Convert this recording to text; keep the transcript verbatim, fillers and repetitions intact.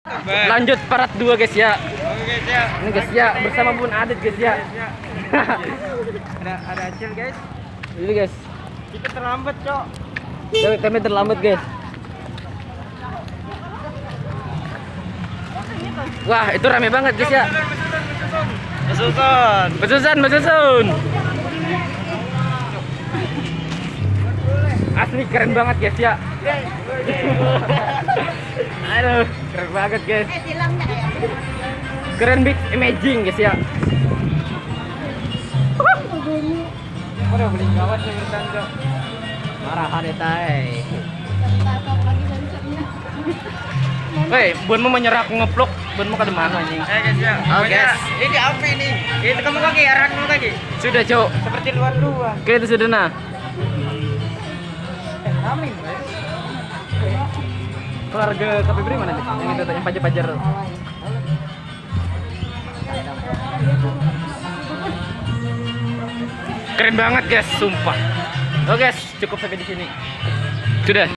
Lanjut part dua guys ya. Oke guys ya. Ini guys ya bersama Bun Adit guys ya. Ada ada Acil guys. Ini guys. Kita terlambat, Cok. Kami, kami terlambat guys. Wah, itu rame banget guys ya. Besusun. Besusun, besusun. Asli keren banget guys ya. Aduh, keren banget guys. Keren big amazing guys ya. Udah beli gawat nih bersan, Cok. Marahan eta eh. Woi, bun mau menyerah aku ngeplok, bun mau ke mana anjing? Eh guys ya. Oh, guys. Ini apa ini? Itu kamu kaki, arah kamu kaki. Sudah, Cok. Seperti luar-luar. Oke, itu sudah nah. Eh, amin. Keluarga K P B R I mana nih? Yang itu yang pajar-pajar. Keren banget guys, sumpah. Oke guys, cukup sampai di sini. Sudah.